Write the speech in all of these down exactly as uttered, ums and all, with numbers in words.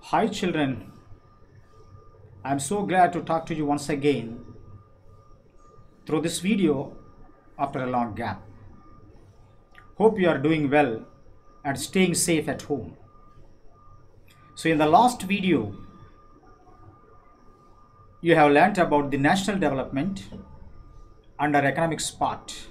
Hi children, I'm so glad to talk to you once again through this video after a long gap. Hope you are doing well and staying safe at home. So in the last video, you have learnt about the national development under economics part.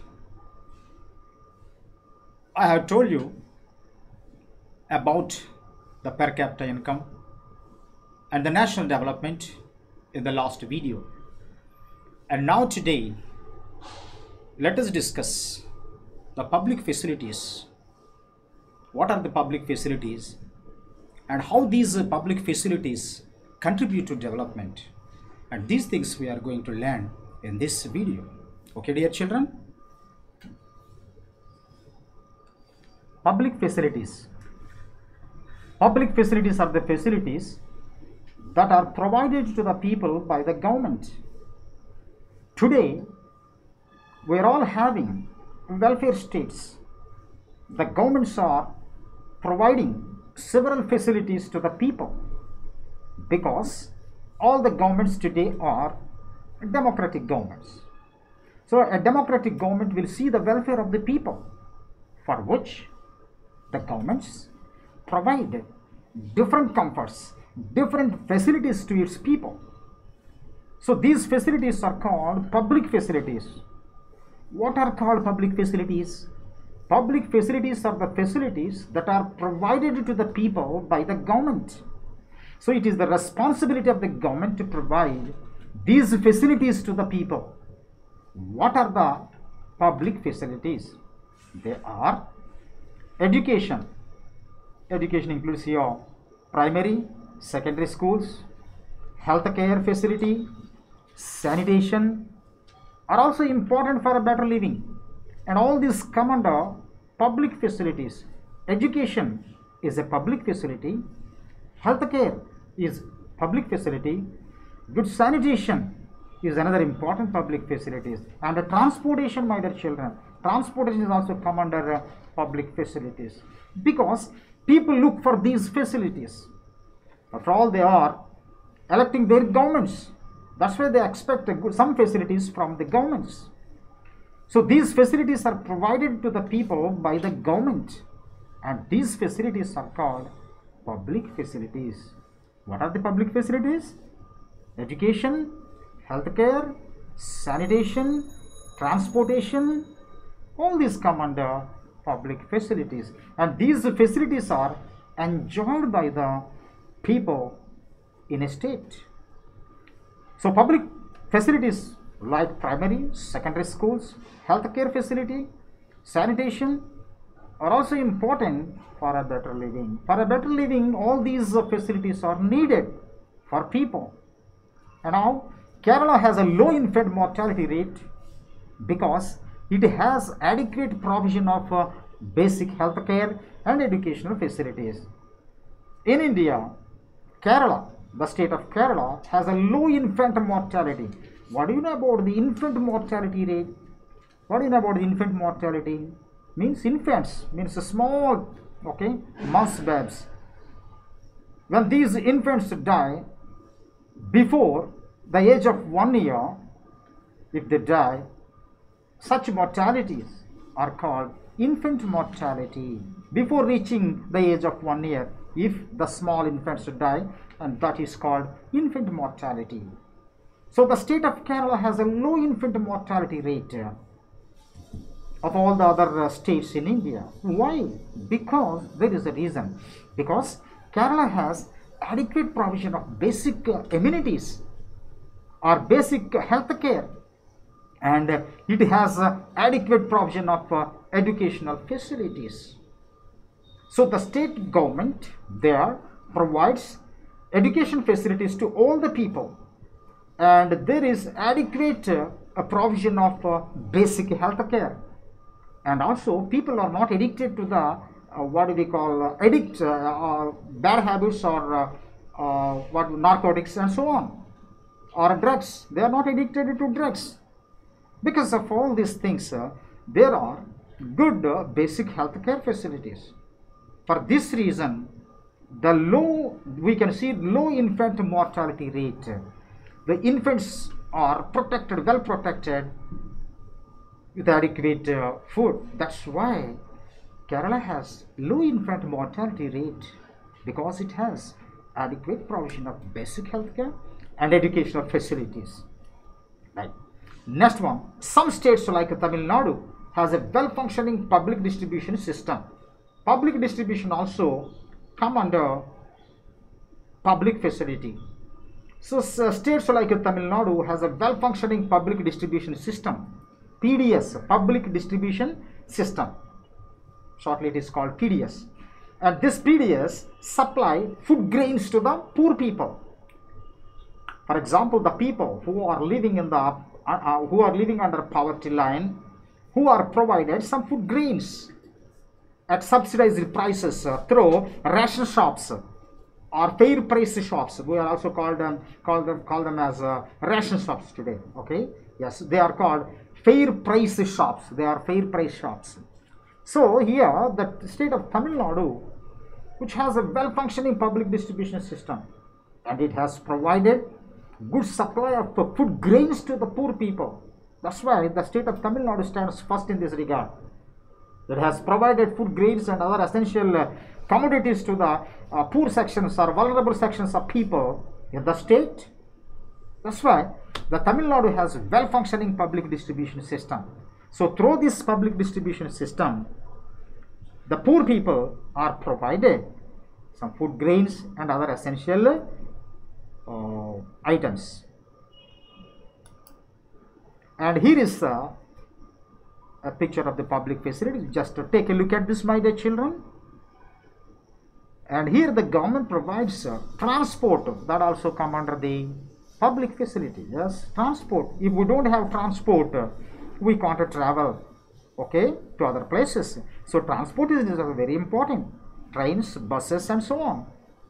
I have told you about the per capita income and the national development in the last video. And now today, let us discuss the public facilities. What are the public facilities and how these public facilities contribute to development? And these things we are going to learn in this video. Okay, dear children? Public facilities. Public facilities are the facilities that are provided to the people by the government. Today, we are all having welfare states. The governments are providing several facilities to the people because all the governments today are democratic governments. So a democratic government will see the welfare of the people, for which the governments provide different comforts, different facilities to its people. So these facilities are called public facilities. What are called public facilities? Public facilities are the facilities that are provided to the people by the government. So it is the responsibility of the government to provide these facilities to the people. What are the public facilities? They are education. Education includes here primary, secondary schools, healthcare facility, sanitation are also important for a better living, and all these come under public facilities. Education is a public facility, healthcare is public facility, good sanitation is another important public facilities, and the transportation, my dear children, transportation is also come under uh, public facilities, because people look for these facilities. After all, they are electing their governments. That's why they expect a good, some facilities from the governments. So these facilities are provided to the people by the government, and these facilities are called public facilities. What are the public facilities? Education, healthcare, sanitation, transportation, all these come under public facilities, and these facilities are enjoyed by the people in a state. So public facilities like primary, secondary schools, healthcare facility, sanitation are also important for a better living. For a better living, all these facilities are needed for people. And now Kerala has a low infant mortality rate because it has adequate provision of uh, basic healthcare and educational facilities. In India, Kerala, the state of Kerala, has a low infant mortality. What do you know about the infant mortality rate? What do you know about the infant mortality? Means infants, means a small, okay, months babes. When these infants die before the age of one year, if they die, such mortalities are called infant mortality. Before reaching the age of one year, if the small infants die, and that is called infant mortality. So the state of Kerala has a low infant mortality rate of all the other uh, states in India. Why? Because there is a reason. Because Kerala has adequate provision of basic uh, amenities or basic health care, and uh, it has uh, adequate provision of uh, educational facilities. So the state government there provides education facilities to all the people, and there is adequate uh, a provision of uh, basic health care, and also people are not addicted to the uh, what do we call uh, addict uh, uh, bad habits or uh, uh, what narcotics and so on, or drugs. They are not addicted to drugs. Because of all these things, uh, there are good uh, basic health care facilities. For this reason, the low, we can see low infant mortality rate. The infants are protected, well protected with adequate uh, food. That's why Kerala has low infant mortality rate, because it has adequate provision of basic healthcare and educational facilities. Right. Next one, some states like Tamil Nadu has a well-functioning public distribution system. Public distribution also come under public facility. So uh, states like Tamil Nadu has a well-functioning public distribution system. P D S, public distribution system. Shortly it is called P D S. And this P D S supply food grains to the poor people. For example, the people who are living in the uh, uh, who are living under poverty line, who are provided some food grains at subsidized prices uh, through ration shops or fair price shops. We are also called them call them call them as uh, ration shops today. Okay, yes, they are called fair price shops. They are fair price shops. So here the state of Tamil Nadu, which has a well-functioning public distribution system, and it has provided good supply of food grains to the poor people. That's why the state of Tamil Nadu stands first in this regard. It has provided food grains and other essential uh, commodities to the uh, poor sections or vulnerable sections of people in the state. That's why the Tamil Nadu has well-functioning public distribution system. So through this public distribution system, the poor people are provided some food grains and other essential uh, items. And here is uh, a picture of the public facilities. Just to take a look at this, my dear children. And here the government provides uh, transport, that also come under the public facility. Yes, transport. If we don't have transport, uh, we can't travel, okay, to other places. So transport is, is very important. Trains, buses, and so on.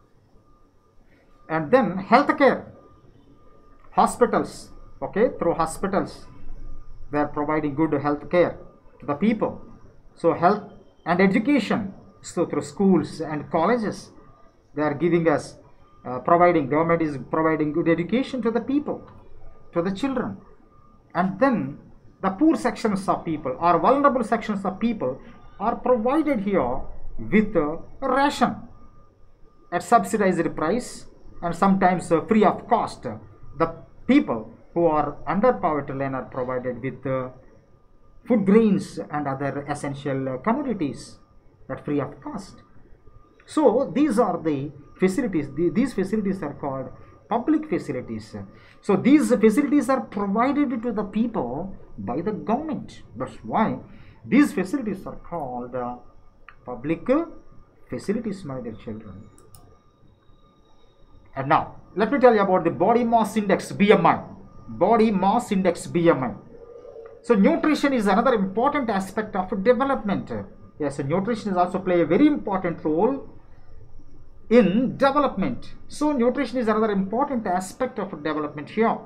And then healthcare, hospitals, okay, through hospitals they are providing good health care to the people. So health and education, so through schools and colleges they are giving us uh, providing, government is providing good education to the people, to the children. And then the poor sections of people or vulnerable sections of people are provided here with uh, ration at subsidized price and sometimes uh, free of cost. The people who are under poverty line are provided with uh, food grains and other essential uh, commodities at free of cost. So these are the facilities. The, these facilities are called public facilities. So these facilities are provided to the people by the government. That's why these facilities are called uh, public uh, facilities, my dear children. And now let me tell you about the body mass index, B M I. Body mass index, B M I. So nutrition is another important aspect of development. Yes, so nutrition is also play a very important role in development. So nutrition is another important aspect of development here.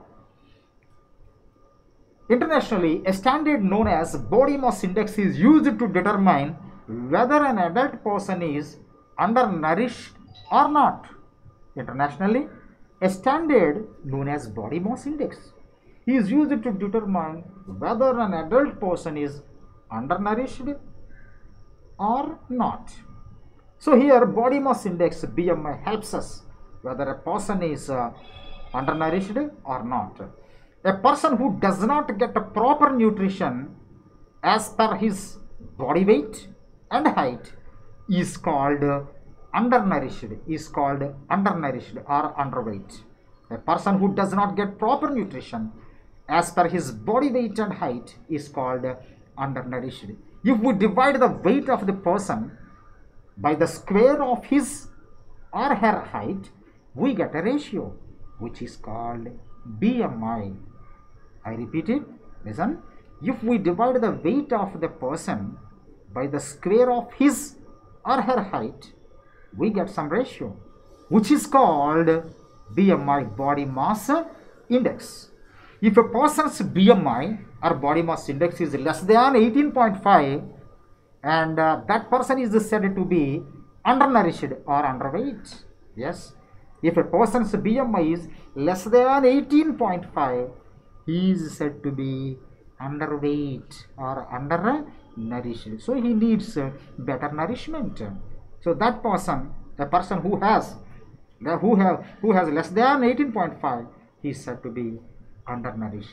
Internationally, a standard known as body mass index is used to determine whether an adult person is undernourished or not. Internationally, a standard known as body mass index is used to determine whether an adult person is undernourished or not. So here body mass index, B M I, helps us whether a person is uh, undernourished or not. A person who does not get a proper nutrition as per his body weight and height is called uh, undernourished, is called undernourished or underweight. A person who does not get proper nutrition as per his body weight and height is called uh, undernourished. If we divide the weight of the person by the square of his or her height, we get a ratio which is called B M I. I repeat it, listen. If we divide the weight of the person by the square of his or her height, we get some ratio which is called B M I, body mass index. If a person's B M I or body mass index is less than eighteen point five, and uh, that person is said to be undernourished or underweight. Yes, if a person's B M I is less than eighteen point five, he is said to be underweight or undernourished. So he needs better nourishment. So that person, a person who has who have who has less than eighteen point five, he is said to be undernourished.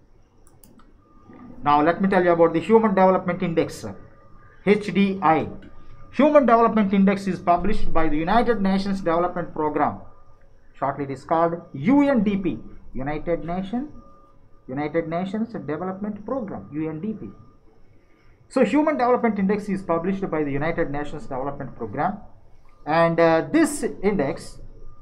Now let me tell you about the Human Development Index, H D I. Human Development Index is published by the United Nations Development Program. Shortly it is called U N D P, United Nations United Nations Development Program, U N D P. So Human Development Index is published by the United Nations Development Program, and uh, this index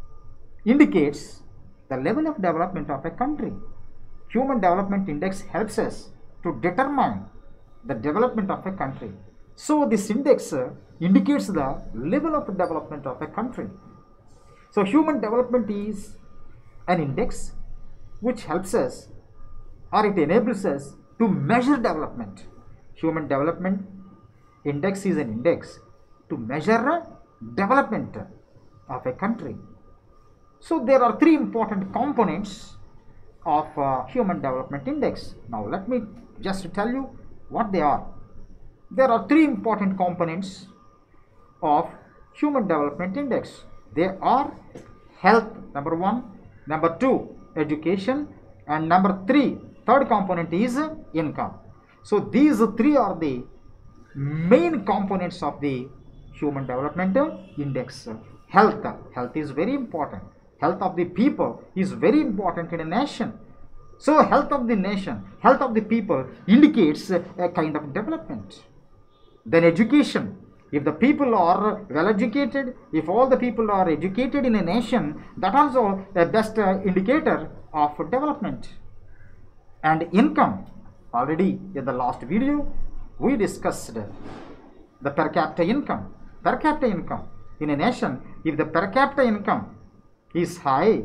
indicates the level of development of a country. Human Development Index helps us to determine the development of a country. So this index uh, indicates the level of development of a country. So human development is an index which helps us, or it enables us to measure development. Human Development Index is an index to measure development of a country. So there are three important components of uh, Human Development Index. Now let me just tell you what they are. There are three important components of Human Development Index. They are health, number one, number two, education, and number three, third component is income. So these three are the main components of the Human Development Index. Health, health is very important. Health of the people is very important in a nation. So health of the nation, health of the people indicates a, a kind of development. Then education. If the people are well educated, if all the people are educated in a nation, that also a best uh, indicator of development. And income. Already in the last video we discussed the per capita income. Per capita income in a nation, if the per capita income is high,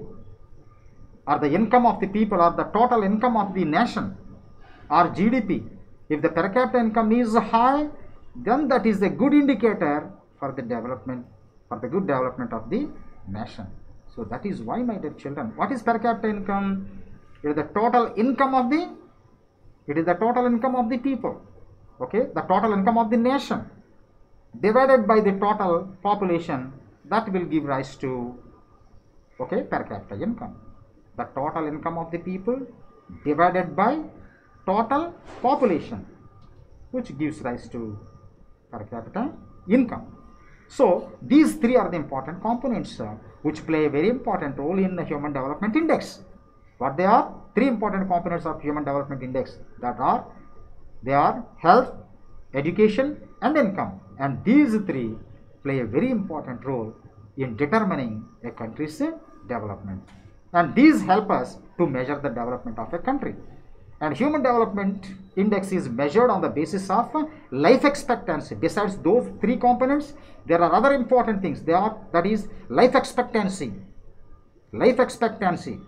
or the income of the people, or the total income of the nation, or G D P, if the per capita income is high, then that is a good indicator for the development, for the good development of the nation. So that is why, my dear children, what is per capita income? It is the total income of the, it is the total income of the people, okay, the total income of the nation divided by the total population, that will give rise to, okay, per capita income. The total income of the people divided by total population, which gives rise to per capita income. So these three are the important components uh, which play a very important role in the Human Development Index. What they are? Three important components of Human Development Index, that are, they are health, education, and income. And these three play a very important role in determining a country's development. And these help us to measure the development of a country. And Human Development Index is measured on the basis of life expectancy. Besides those three components, there are other important things. They are, that is, life expectancy, life expectancy,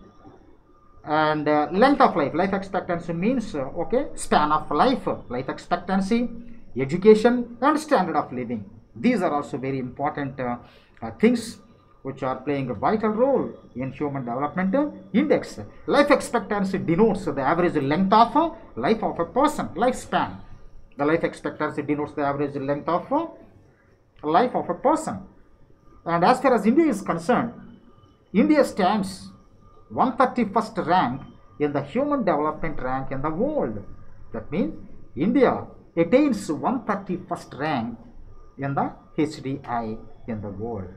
and uh, length of life. Life expectancy means uh, okay, span of life, life expectancy, education, and standard of living. These are also very important uh, uh, things which are playing a vital role in Human Development Index. Life expectancy denotes the average length of a life of a person, lifespan. The life expectancy denotes the average length of a life of a person. And as far as India is concerned, India stands one hundred thirty-first rank in the Human Development rank in the world. That means India attains one hundred thirty-first rank in the H D I in the world.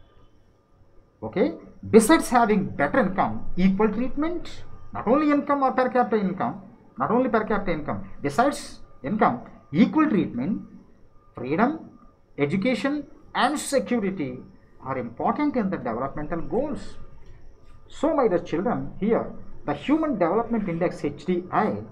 Okay, besides having better income, equal treatment, not only income or per capita income, not only per capita income, besides income, equal treatment, freedom, education, and security are important in the developmental goals. So, my dear children, here the Human Development Index H D I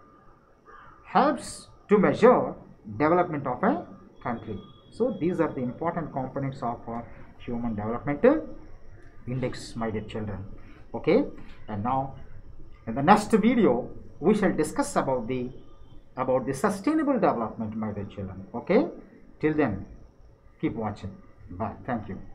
helps to measure development of a country. So, these are the important components of uh, Human Development Index, my dear children. Okay, and now in the next video we shall discuss about the about the sustainable development, my dear children. Okay, till then keep watching. Bye. Thank you.